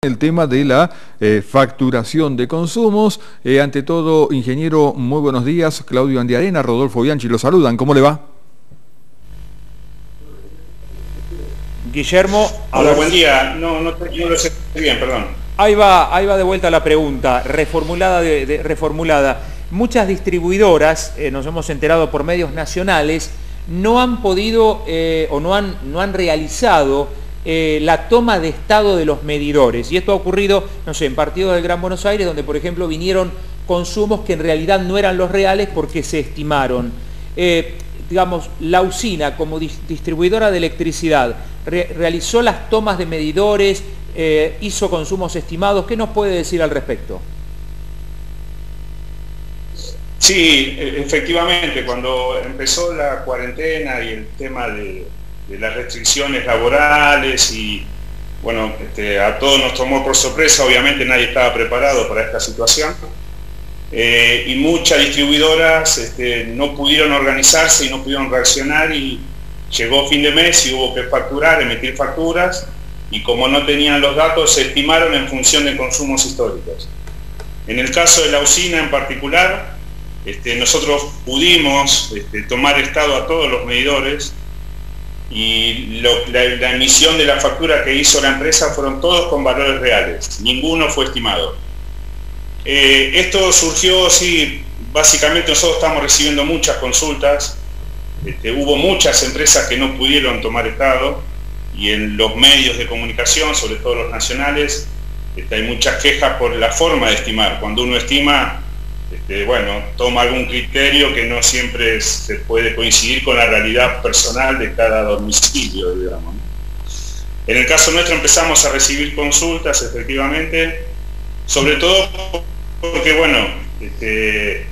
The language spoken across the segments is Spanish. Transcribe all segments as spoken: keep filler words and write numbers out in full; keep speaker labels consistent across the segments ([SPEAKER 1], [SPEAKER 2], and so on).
[SPEAKER 1] El tema de la eh, facturación de consumos. Eh, ante todo, ingeniero, muy buenos días. Claudio Andiarena, Rodolfo Bianchi, lo saludan. ¿Cómo le va?
[SPEAKER 2] Guillermo.
[SPEAKER 3] Hola, buen día. No, no, no lo sé bien, perdón.
[SPEAKER 2] Ahí va, ahí va de vuelta la pregunta, reformulada. De, de, reformulada. Muchas distribuidoras, eh, nos hemos enterado por medios nacionales, no han podido eh, o no han, no han realizado Eh, la toma de estado de los medidores, y esto ha ocurrido, no sé, en partidos del Gran Buenos Aires, donde por ejemplo vinieron consumos que en realidad no eran los reales porque se estimaron. Eh, digamos, la usina como dis distribuidora de electricidad re realizó las tomas de medidores, eh, hizo consumos estimados. ¿Qué nos puede decir al respecto?
[SPEAKER 3] Sí, efectivamente, cuando empezó la cuarentena y el tema de de las restricciones laborales y bueno, este, a todos nos tomó por sorpresa, obviamente nadie estaba preparado para esta situación eh, y muchas distribuidoras este, no pudieron organizarse y no pudieron reaccionar, y llegó fin de mes y hubo que facturar, emitir facturas, y como no tenían los datos se estimaron en función de consumos históricos. En el caso de la usina en particular, este, nosotros pudimos este, tomar estado a todos los medidores, y lo, la, la emisión de la factura que hizo la empresa fueron todos con valores reales, ninguno fue estimado. Eh, esto surgió, sí, básicamente nosotros estamos recibiendo muchas consultas, este, hubo muchas empresas que no pudieron tomar estado, y en los medios de comunicación, sobre todo los nacionales, este, hay muchas quejas por la forma de estimar. Cuando uno estima, Este, bueno, toma algún criterio que no siempre se puede coincidir con la realidad personal de cada domicilio, digamos. En el caso nuestro empezamos a recibir consultas, efectivamente, sobre todo porque, bueno, este,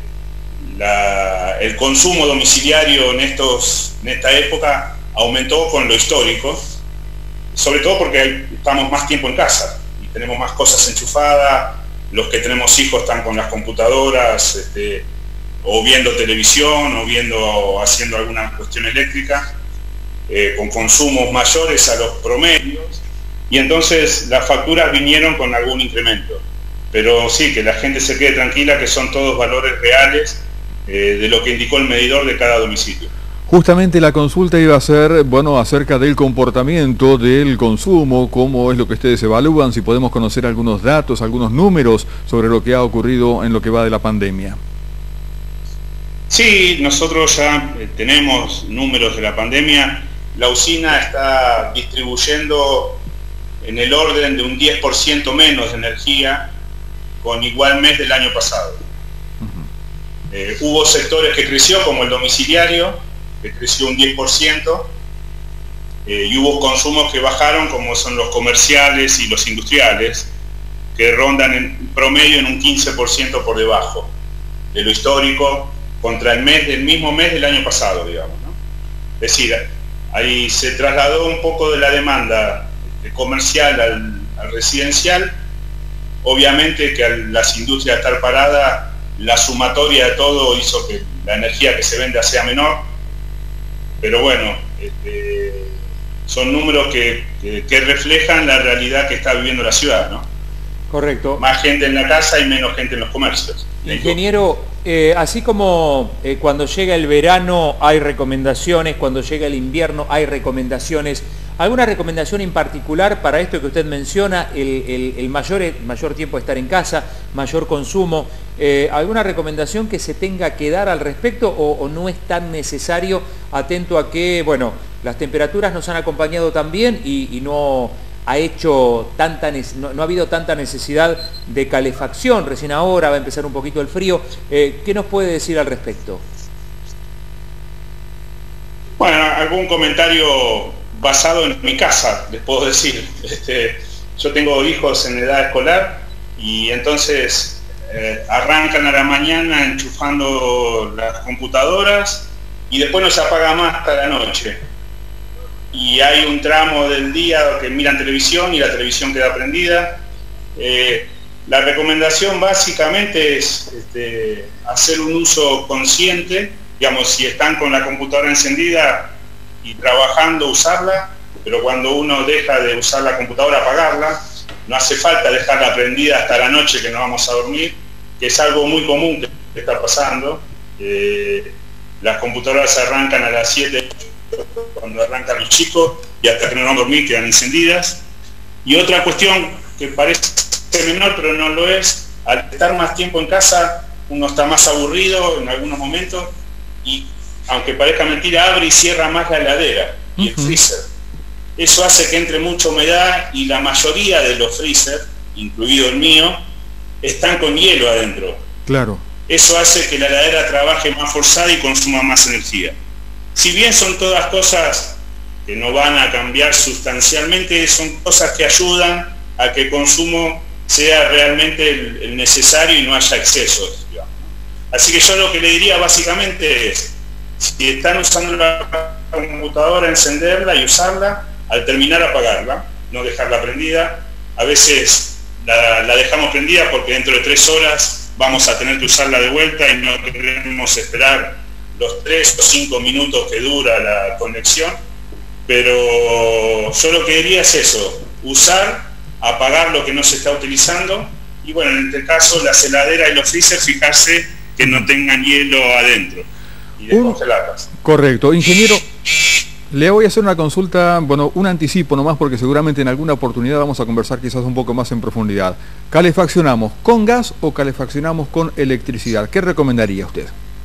[SPEAKER 3] la, el consumo domiciliario en, estos, en esta época aumentó con lo histórico, sobre todo porque estamos más tiempo en casa y tenemos más cosas enchufadas. Los que tenemos hijos están con las computadoras, este, o viendo televisión, o viendo, o haciendo alguna cuestión eléctrica, eh, con consumos mayores a los promedios, y entonces las facturas vinieron con algún incremento. Pero sí, que la gente se quede tranquila que son todos valores reales eh, de lo que indicó el medidor de cada domicilio.
[SPEAKER 1] Justamente la consulta iba a ser, bueno, acerca del comportamiento del consumo, cómo es lo que ustedes evalúan, si podemos conocer algunos datos, algunos números sobre lo que ha ocurrido en lo que va de la pandemia.
[SPEAKER 3] Sí, nosotros ya tenemos números de la pandemia. La usina está distribuyendo en el orden de un diez por ciento menos de energía con igual mes del año pasado. Uh-huh. eh, hubo sectores que creció, como el domiciliario, que creció un diez por ciento, eh, y hubo consumos que bajaron, como son los comerciales y los industriales, que rondan en promedio en un quince por ciento por debajo de lo histórico contra el mes del mismo mes del año pasado, digamos, ¿no? Es decir, ahí se trasladó un poco de la demanda comercial al, al residencial. Obviamente que al las industrias estar paradas, la sumatoria de todo hizo que la energía que se venda sea menor. Pero bueno, este, son números que, que, que reflejan la realidad que está viviendo la ciudad, ¿no?
[SPEAKER 2] Correcto.
[SPEAKER 3] Más gente en la casa y menos gente en los comercios.
[SPEAKER 2] Ingeniero, eh, así como eh, cuando llega el verano hay recomendaciones, cuando llega el invierno hay recomendaciones, ¿alguna recomendación en particular para esto que usted menciona, el, el, el mayor, el mayor tiempo de estar en casa, mayor consumo? Eh, ¿Alguna recomendación que se tenga que dar al respecto, o, o no es tan necesario, atento a que, bueno, las temperaturas nos han acompañado también y, y no ha hecho tanta no, no ha habido tanta necesidad de calefacción? Recién ahora va a empezar un poquito el frío. Eh, ¿Qué nos puede decir al respecto?
[SPEAKER 3] Bueno, algún comentario basado en mi casa, les puedo decir. Este, yo tengo hijos en edad escolar, y entonces eh, arrancan a la mañana enchufando las computadoras y después no se apaga más hasta la noche. Y hay un tramo del día que miran televisión y la televisión queda prendida. Eh, la recomendación básicamente es este, hacer un uso consciente. Digamos, si están con la computadora encendida y trabajando, usarla, pero cuando uno deja de usar la computadora, apagarla. no hace falta dejarla prendida hasta la noche que no vamos a dormir, que es algo muy común que está pasando. Eh, las computadoras arrancan a las siete cuando arrancan los chicos y hasta que no van a dormir quedan encendidas. Y otra cuestión que parece menor pero no lo es, al estar más tiempo en casa uno está más aburrido en algunos momentos y, aunque parezca mentira, abre y cierra más la heladera y el freezer. Eso hace que entre mucha humedad y la mayoría de los freezer, incluido el mío, están con hielo adentro.
[SPEAKER 1] Claro.
[SPEAKER 3] Eso hace que la heladera trabaje más forzada y consuma más energía. Si bien son todas cosas que no van a cambiar sustancialmente, son cosas que ayudan a que el consumo sea realmente el, el necesario y no haya excesos, digamos. Así que yo lo que le diría básicamente es, si están usando la computadora, encenderla y usarla, al terminar apagarla, no dejarla prendida. A veces la, la dejamos prendida porque dentro de tres horas vamos a tener que usarla de vuelta y no queremos esperar los tres o cinco minutos que dura la conexión. Pero yo lo que diría es eso, usar, apagar lo que no se está utilizando y bueno, en este caso las heladeras y los freezers, fijarse que no tengan hielo adentro y descongelarlas.
[SPEAKER 1] Correcto. Ingeniero, le voy a hacer una consulta, bueno, un anticipo nomás porque seguramente en alguna oportunidad vamos a conversar quizás un poco más en profundidad. ¿Calefaccionamos con gas o calefaccionamos con electricidad? ¿Qué recomendaría usted?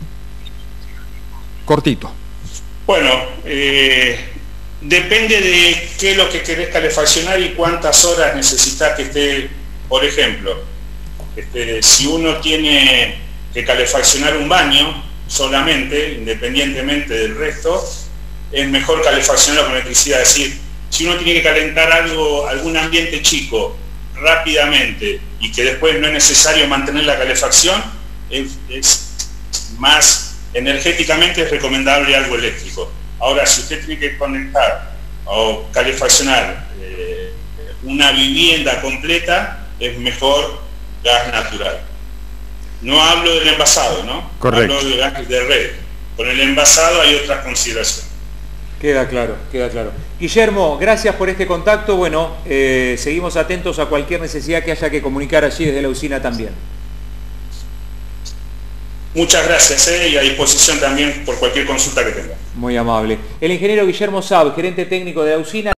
[SPEAKER 1] Cortito.
[SPEAKER 3] Bueno, eh, depende de qué es lo que querés calefaccionar y cuántas horas necesitas que esté. Por ejemplo, este, si uno tiene que calefaccionar un baño solamente, independientemente del resto, es mejor calefaccionarlo con electricidad. Es decir, si uno tiene que calentar algo, algún ambiente chico rápidamente y que después no es necesario mantener la calefacción, es, es más energéticamente es recomendable algo eléctrico. Ahora, si usted tiene que conectar o calefaccionar eh, una vivienda completa, es mejor gas natural. No hablo del envasado, ¿no?
[SPEAKER 1] Correcto.
[SPEAKER 3] Hablo de gas de red. Con el envasado hay otras consideraciones.
[SPEAKER 2] Queda claro, queda claro. Guillermo, gracias por este contacto. Bueno, eh, seguimos atentos a cualquier necesidad que haya que comunicar allí desde la usina también.
[SPEAKER 3] Muchas gracias, eh, y a disposición también por cualquier consulta que tenga.
[SPEAKER 2] Muy amable. El ingeniero Guillermo Saab, gerente técnico de la usina.